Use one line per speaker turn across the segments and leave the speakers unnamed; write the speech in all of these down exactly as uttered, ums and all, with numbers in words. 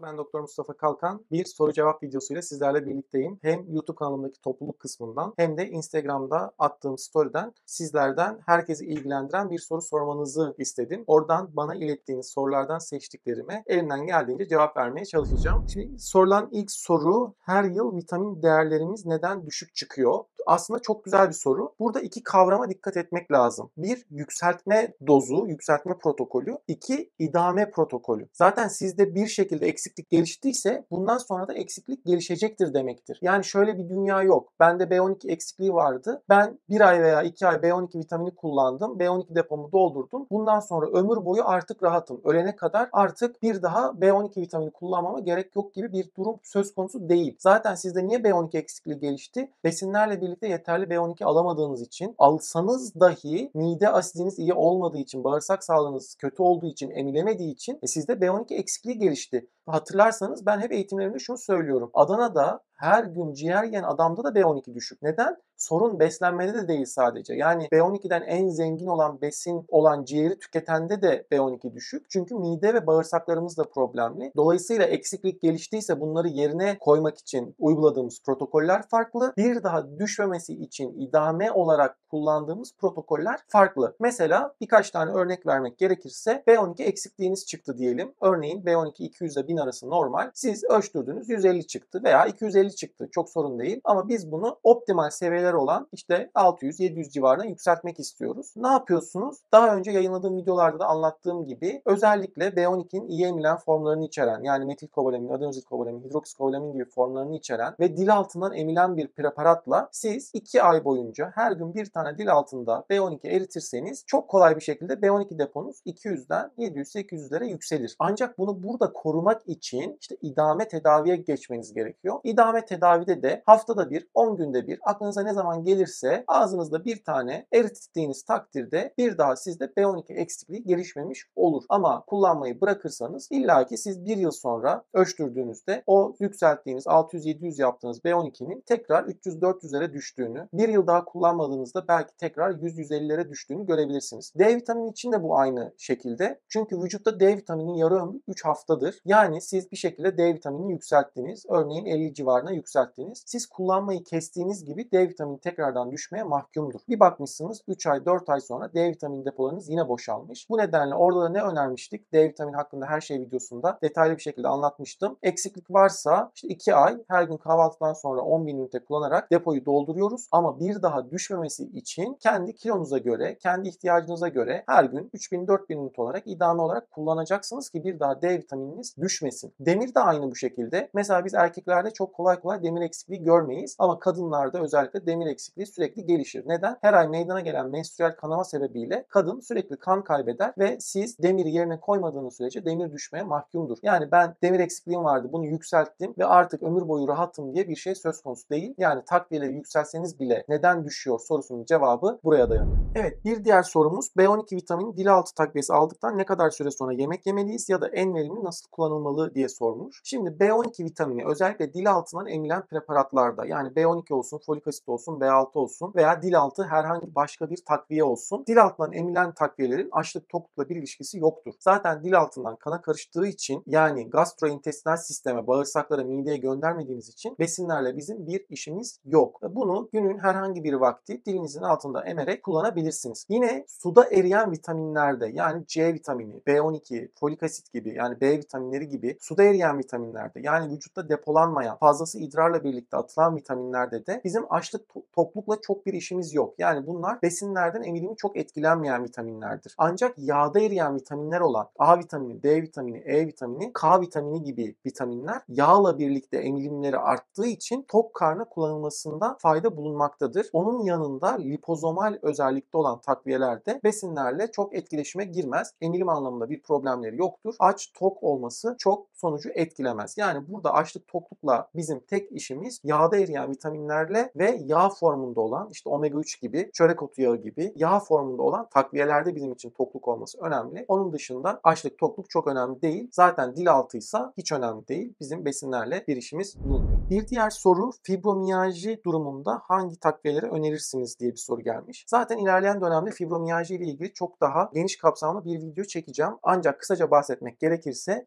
Ben Doktor Mustafa Kalkan. Bir soru cevap videosuyla sizlerle birlikteyim. Hem YouTube kanalımdaki topluluk kısmından hem de Instagram'da attığım story'den sizlerden herkesi ilgilendiren bir soru sormanızı istedim. Oradan bana ilettiğiniz sorulardan seçtiklerime elimden geldiğince cevap vermeye çalışacağım. Şimdi sorulan ilk soru, her yıl vitamin değerlerimiz neden düşük çıkıyor? Aslında çok güzel bir soru. Burada iki kavrama dikkat etmek lazım. Bir, yükseltme dozu, yükseltme protokolü. İki, idame protokolü. Zaten sizde bir şekilde eksiklik geliştiyse bundan sonra da eksiklik gelişecektir demektir. Yani şöyle bir dünya yok. Bende B on iki eksikliği vardı. Ben bir ay veya iki ay B on iki vitamini kullandım. B on iki depomu doldurdum. Bundan sonra ömür boyu artık rahatım. Ölene kadar artık bir daha B on iki vitamini kullanmama gerek yok gibi bir durum söz konusu değil. Zaten sizde niye B on iki eksikliği gelişti? Besinlerle birlikte yeterli B on iki alamadığınız için, alsanız dahi mide asidiniz iyi olmadığı için, bağırsak sağlığınız kötü olduğu için, emilemediği için e, sizde B on iki eksikliği gelişti. Hatırlarsanız ben hep eğitimlerimde şunu söylüyorum. Adana'da her gün ciğer yiyen adamda da B on iki düşük. Neden? Sorun beslenmede de değil sadece. Yani B on ikiden en zengin olan besin olan ciğeri tüketende de B on iki düşük. Çünkü mide ve bağırsaklarımız da problemli. Dolayısıyla eksiklik geliştiyse bunları yerine koymak için uyguladığımız protokoller farklı. Bir daha düşmemesi için idame olarak kullandığımız protokoller farklı. Mesela birkaç tane örnek vermek gerekirse B on iki eksikliğiniz çıktı diyelim. Örneğin B on iki iki yüz ile bin arası normal. Siz ölçtürdünüz yüz elli çıktı veya iki yüz elli çıktı. Çok sorun değil. Ama biz bunu optimal seviyeler olan işte altı yüz yedi yüz civarına yükseltmek istiyoruz. Ne yapıyorsunuz? Daha önce yayınladığım videolarda da anlattığım gibi özellikle B on ikinin iyi emilen formlarını içeren, yani metilkobalamin, adenozilkobalamin, hidroksikovalamin gibi formlarını içeren ve dil altından emilen bir preparatla siz iki ay boyunca her gün bir tane dil altında B on iki eritirseniz çok kolay bir şekilde B on iki deponuz iki yüzden yedi yüz sekiz yüzlere yükselir. Ancak bunu burada korumak için işte idame tedaviye geçmeniz gerekiyor. İdame tedavide de haftada bir, on günde bir, aklınıza ne zaman gelirse ağzınızda bir tane erittiğiniz takdirde bir daha sizde B on iki eksikliği gelişmemiş olur. Ama kullanmayı bırakırsanız illaki siz bir yıl sonra ölçtürdüğünüzde o yükselttiğiniz altı yüz yedi yüz yaptığınız B on ikinin tekrar üç yüz dört yüzlere düştüğünü, bir yıl daha kullanmadığınızda belki tekrar yüz yüz ellilere düştüğünü görebilirsiniz. D vitamini için de bu aynı şekilde. Çünkü vücutta D vitamininin yarı ömrü üç haftadır. Yani siz bir şekilde D vitaminini yükselttiniz. Örneğin elli civarına yükselttiniz. Siz kullanmayı kestiğiniz gibi D vitamini tekrardan düşmeye mahkumdur. Bir bakmışsınız üç ay dört ay sonra D vitamini depolarınız yine boşalmış. Bu nedenle orada da ne önermiştik? D vitamini hakkında her şey videosunda detaylı bir şekilde anlatmıştım. Eksiklik varsa işte iki ay her gün kahvaltıdan sonra on bin ünite kullanarak depoyu dolduruyoruz. Ama bir daha düşmemesi için kendi kilonuza göre, kendi ihtiyacınıza göre her gün üç bin dört bin ünite olarak idame olarak kullanacaksınız ki bir daha D vitamininiz düşmesin. Demir de aynı bu şekilde. Mesela biz erkeklerde çok kolay kolay demir eksikliği görmeyiz ama kadınlarda özellikle demir eksikliği sürekli gelişir. Neden? Her ay meydana gelen menstrüel kanama sebebiyle kadın sürekli kan kaybeder ve siz demiri yerine koymadığınız sürece demir düşmeye mahkumdur. Yani ben demir eksikliğim vardı, bunu yükselttim ve artık ömür boyu rahatım diye bir şey söz konusu değil. Yani takviyeleri yükseltseniz bile neden düşüyor sorusunun cevabı buraya dayanıyor. Evet, bir diğer sorumuz B on iki vitamini dil altı takviyesi aldıktan ne kadar süre sonra yemek yemeliyiz ya da en verimli nasıl kullanılmalı diye sormuş. Şimdi B on iki vitamini özellikle dil altından emilen preparatlarda, yani B on iki olsun, folik asit olsun, B altı olsun veya dil altı herhangi başka bir takviye olsun. Dil altından emilen takviyelerin açlık toklukla bir ilişkisi yoktur. Zaten dil altından kana karıştığı için, yani gastrointestinal sisteme, bağırsaklara, mideye göndermediğimiz için besinlerle bizim bir işimiz yok. Bunu günün herhangi bir vakti dilinizin altında emerek kullanabilirsiniz. Yine suda eriyen vitaminlerde, yani C vitamini, B on iki, folik asit gibi, yani B vitaminleri gibi suda eriyen vitaminlerde, yani vücutta depolanmayan, fazlası idrarla birlikte atılan vitaminlerde de bizim açlık to- toklukla çok bir işimiz yok. Yani bunlar besinlerden emilimi çok etkilenmeyen vitaminlerdir. Ancak yağda eriyen vitaminler olan A vitamini, D vitamini, E vitamini, K vitamini gibi vitaminler yağla birlikte emilimleri arttığı için tok karnı kullanılmasında fayda bulunmaktadır. Onun yanında lipozomal özellikte olan takviyelerde besinlerle çok etkileşime girmez. Emilim anlamında bir problemleri yoktur. Aç tok olması çok sonucu etkilemez. Yani burada açlık toklukla bizim tek işimiz yağda eriyen vitaminlerle ve yağ formunda olan işte omega üç gibi, çörek otu yağı gibi yağ formunda olan takviyelerde bizim için tokluk olması önemli. Onun dışında açlık tokluk çok önemli değil. Zaten dil altıysa hiç önemli değil. Bizim besinlerle bir işimiz bulunmuyor. Bir diğer soru, fibromiyalji durumunda hangi takviyeleri önerirsiniz diye bir soru gelmiş. Zaten ilerleyen dönemde fibromiyalji ile ilgili çok daha geniş kapsamlı bir video çekeceğim. Ancak kısaca bahsetmek gerekirse fibromiyalji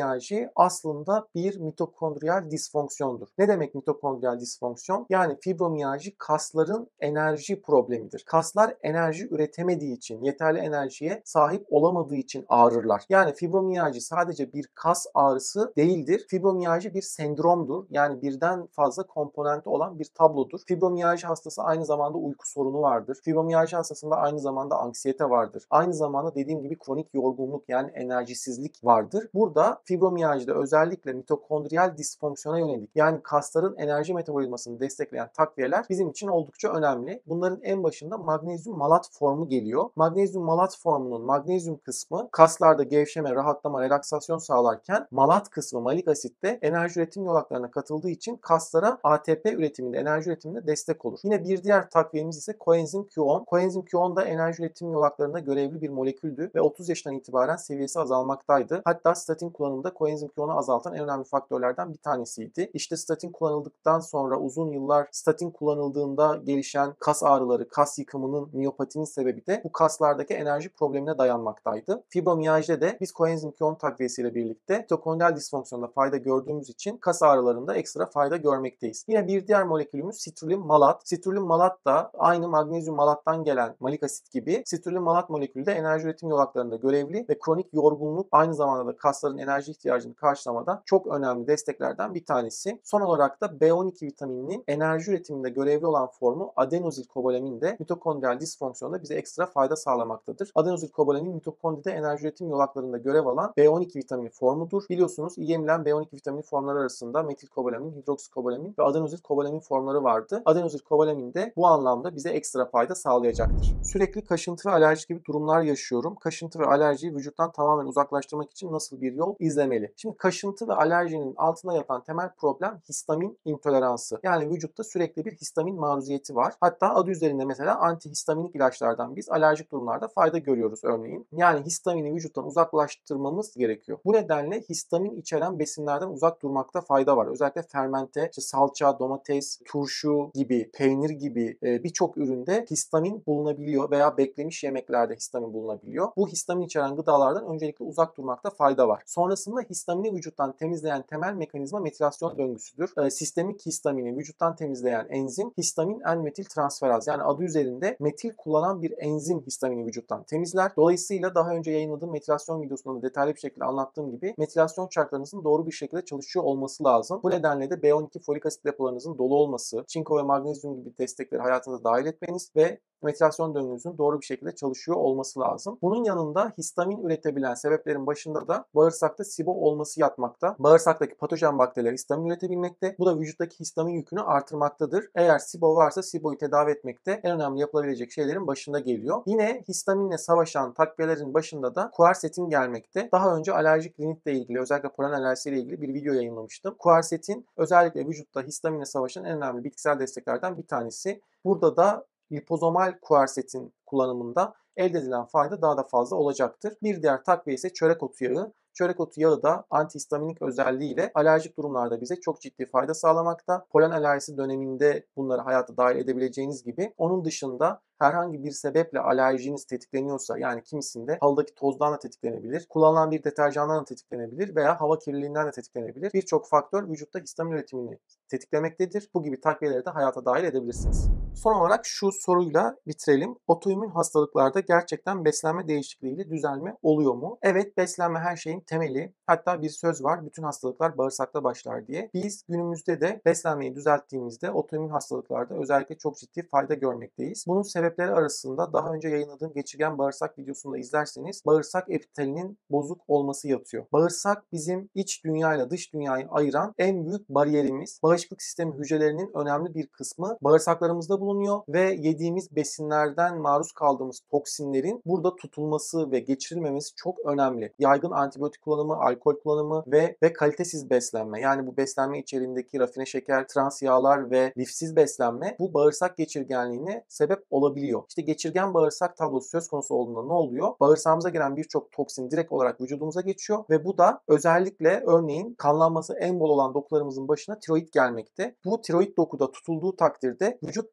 fibromiyalji aslında bir mitokondriyal disfonksiyondur. Ne demek mitokondriyal disfonksiyon? Yani fibromiyalji kasların enerji problemidir. Kaslar enerji üretemediği için, yeterli enerjiye sahip olamadığı için ağrırlar. Yani fibromiyalji sadece bir kas ağrısı değildir. Fibromiyalji bir sendromdur. Yani birden fazla komponenti olan bir tablodur. Fibromiyalji hastası aynı zamanda uyku sorunu vardır. Fibromiyalji hastasında aynı zamanda anksiyete vardır. Aynı zamanda dediğim gibi kronik yorgunluk yani enerjisizlik vardır. Burada fibromiyajide özellikle mitokondriyal disfonksiyona yönelik yani kasların enerji metabolizmasını destekleyen takviyeler bizim için oldukça önemli. Bunların en başında magnezyum malat formu geliyor. Magnezyum malat formunun magnezyum kısmı kaslarda gevşeme, rahatlama, relaksasyon sağlarken malat kısmı malik asitte enerji üretim yolaklarına katıldığı için kaslara A T P üretiminde, enerji üretiminde destek olur. Yine bir diğer takviyemiz ise koenzim Q on. Koenzim Q on da enerji üretim yolaklarında görevli bir moleküldü ve otuz yaşından itibaren seviyesi azalmaktaydı. Hatta statin kullanımında koenzim Q on'u azaltan en önemli faktörlerden bir tanesiydi. İşte statin kullanıldıktan sonra uzun yıllar statin kullanıldığında gelişen kas ağrıları, kas yıkımının, miyopatinin sebebi de bu kaslardaki enerji problemine dayanmaktaydı. Fibromiyajide de biz koenzim Q on takviyesiyle birlikte mitokondriyal disfonksiyonda fayda gördüğümüz için kas ağrılarında ekstra fayda görmekteyiz. Yine bir diğer molekülümüz sitrulim malat. Sitrulim malat da aynı magnezyum malattan gelen malik asit gibi sitrulim malat molekülü de enerji üretim yolaklarında görevli ve kronik yorgunluk aynı zamanda da kasların enerji ihtiyacını karşılamada çok önemli desteklerden bir tanesi. Son olarak da B on iki vitamininin enerji üretiminde görevli olan formu adenozilkobalamin de mitokondriyal disfonksiyonda bize ekstra fayda sağlamaktadır. Adenozilkobalamin mitokondride enerji üretim yolaklarında görev alan B on iki vitamini formudur. Biliyorsunuz iyi emilen B on iki vitamini formları arasında metilkobalamin, hidroksikobalamin ve adenozilkobalamin formları vardı. Adenozilkobalamin de bu anlamda bize ekstra fayda sağlayacaktır. Sürekli kaşıntı ve alerji gibi durumlar yaşıyorum. Kaşıntı ve alerjiyi vücuttan tamamen uzaklaştırmak için nasıl bir yol izlemeli? Şimdi kaşıntı ve alerjinin altında yatan temel problem histamin intoleransı. Yani vücutta sürekli bir histamin maruziyeti var. Hatta adı üzerinde mesela antihistaminik ilaçlardan biz alerjik durumlarda fayda görüyoruz örneğin. Yani histamini vücuttan uzaklaştırmamız gerekiyor. Bu nedenle histamin içeren besinlerden uzak durmakta fayda var. Özellikle fermente, işte salça, domates, turşu gibi, peynir gibi e, birçok üründe histamin bulunabiliyor veya beklemiş yemeklerde histamin bulunabiliyor. Bu histamin içeren gıdalardan öncelikle uzak durmakta fayda var. Sonrasında histamini vücuttan temizleyen temel mekanizma metilasyon döngüsüdür. E, sistemik histamini vücuttan temizleyen enzim histamin N-metil transferaz. Yani adı üzerinde metil kullanan bir enzim histamini vücuttan temizler. Dolayısıyla daha önce yayınladığım metilasyon videosunda da detaylı bir şekilde anlattığım gibi metilasyon çarklarınızın doğru bir şekilde çalışıyor olması lazım. Bu nedenle de B on iki folik asit depolarınızın dolu olması, çinko ve magnezyum gibi destekleri hayatınıza dahil etmeniz ve metilasyon döngünüzün doğru bir şekilde çalışıyor olması lazım. Bunun yanında histamin üretebilen sebeplerin başında da bağırsakta SIBO olması yatmakta. Bağırsaktaki patojen bakteriler histamin üretebilmekte. Bu da vücuttaki histamin yükünü artırmaktadır. Eğer SIBO varsa SIBO'yu tedavi etmekte en önemli yapılabilecek şeylerin başında geliyor. Yine histaminle savaşan takviyelerin başında da kuersetin gelmekte. Daha önce alerjik rinitle ilgili, özellikle polen alerjisiyle ilgili bir video yayınlamıştım. Kuersetin özellikle vücutta histaminle savaşan en önemli bitkisel desteklerden bir tanesi. Burada da lipozomal kuersetin kullanımında elde edilen fayda daha da fazla olacaktır. Bir diğer takviye ise çörek otu yağı. Çörek otu yağı da antihistaminik özelliğiyle alerjik durumlarda bize çok ciddi fayda sağlamakta. Polen alerjisi döneminde bunları hayata dahil edebileceğiniz gibi onun dışında herhangi bir sebeple alerjiniz tetikleniyorsa, yani kimisinde halıdaki tozdan da tetiklenebilir, kullanılan bir deterjandan da tetiklenebilir veya hava kirliliğinden de tetiklenebilir. Birçok faktör vücutta histamin üretimini tetiklemektedir. Bu gibi takviyeleri de hayata dahil edebilirsiniz. Son olarak şu soruyla bitirelim. Otoimmün hastalıklarda gerçekten beslenme değişikliğiyle düzelme oluyor mu? Evet, beslenme her şeyin temeli. Hatta bir söz var, bütün hastalıklar bağırsakta başlar diye. Biz günümüzde de beslenmeyi düzelttiğimizde otoimmün hastalıklarda özellikle çok ciddi fayda görmekteyiz. Bunun sebepleri arasında daha önce yayınladığım geçirgen bağırsak videosunda izlerseniz bağırsak epitelinin bozuk olması yatıyor. Bağırsak bizim iç dünyayla dış dünyayı ayıran en büyük bariyerimiz. Bağışıklık sistemi hücrelerinin önemli bir kısmı bağırsaklarımızda bulunuyor ve yediğimiz besinlerden maruz kaldığımız toksinlerin burada tutulması ve geçirilmemesi çok önemli. Yaygın antibiyotik kullanımı, alkol kullanımı ve ve kalitesiz beslenme, yani bu beslenme içeriğindeki rafine şeker, trans yağlar ve lifsiz beslenme bu bağırsak geçirgenliğine sebep olabiliyor. İşte geçirgen bağırsak tablosu söz konusu olduğunda ne oluyor? Bağırsağımıza giren birçok toksin direkt olarak vücudumuza geçiyor ve bu da özellikle örneğin kanlanması en bol olan dokularımızın başına tiroid gelmekte. Bu tiroid dokuda tutulduğu takdirde vücut bu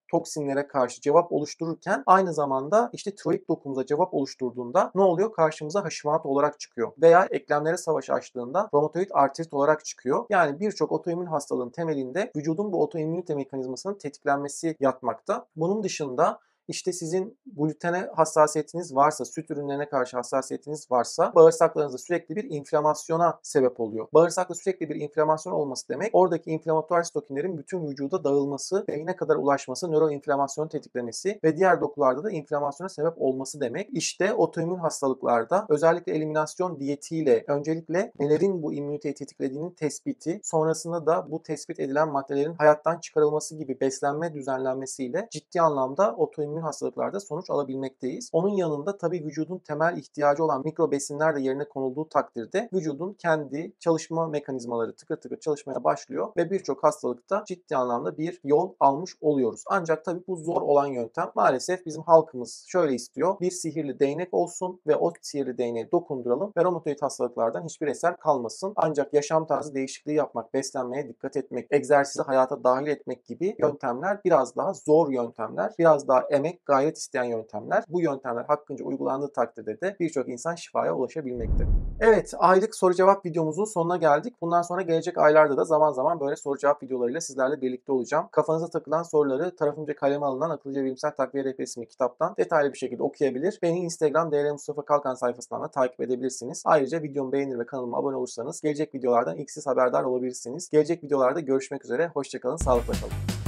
toksinlere karşı cevap oluştururken aynı zamanda işte tiroid dokumuza cevap oluşturduğunda ne oluyor? Karşımıza Hashimoto olarak çıkıyor. Veya eklemlere savaş açtığında romatoid artrit olarak çıkıyor. Yani birçok otoimmün hastalığın temelinde vücudun bu otoimmünite mekanizmasının tetiklenmesi yatmakta. Bunun dışında İşte sizin glutene hassasiyetiniz varsa, süt ürünlerine karşı hassasiyetiniz varsa bağırsaklarınızda sürekli bir inflamasyona sebep oluyor. Bağırsakta sürekli bir inflamasyon olması demek, oradaki inflamatuar sitokinlerin bütün vücuda dağılması, beyne kadar ulaşması, nöroinflamasyonu tetiklemesi ve diğer dokularda da inflamasyona sebep olması demek. İşte otoimmün hastalıklarda özellikle eliminasyon diyetiyle öncelikle nelerin bu immüniteyi tetiklediğinin tespiti, sonrasında da bu tespit edilen maddelerin hayattan çıkarılması gibi beslenme düzenlenmesiyle ciddi anlamda otoimmün hastalıklarda sonuç alabilmekteyiz. Onun yanında tabii vücudun temel ihtiyacı olan mikro besinler de yerine konulduğu takdirde vücudun kendi çalışma mekanizmaları tıkır tıkır çalışmaya başlıyor ve birçok hastalıkta ciddi anlamda bir yol almış oluyoruz. Ancak tabii bu zor olan yöntem. Maalesef bizim halkımız şöyle istiyor. Bir sihirli değnek olsun ve o sihirli değneği dokunduralım ve romatoid hastalıklardan hiçbir eser kalmasın. Ancak yaşam tarzı değişikliği yapmak, beslenmeye dikkat etmek, egzersizi hayata dahil etmek gibi yöntemler biraz daha zor yöntemler, biraz daha emek, gayret isteyen yöntemler. Bu yöntemler hakkınca uygulandığı takdirde de birçok insan şifaya ulaşabilmekte. Evet, aylık soru cevap videomuzun sonuna geldik. Bundan sonra gelecek aylarda da zaman zaman böyle soru cevap videolarıyla sizlerle birlikte olacağım. Kafanıza takılan soruları tarafımca kaleme alınan Akıllıca Bilimsel Takviye Rehberi isimli kitaptan detaylı bir şekilde okuyabilir. Beni Instagram D R Mustafa Kalkan sayfasından da takip edebilirsiniz. Ayrıca videomu beğenir ve kanalıma abone olursanız gelecek videolardan ilk siz haberdar olabilirsiniz. Gelecek videolarda görüşmek üzere. Hoşçakalın, sağlıkla kalın.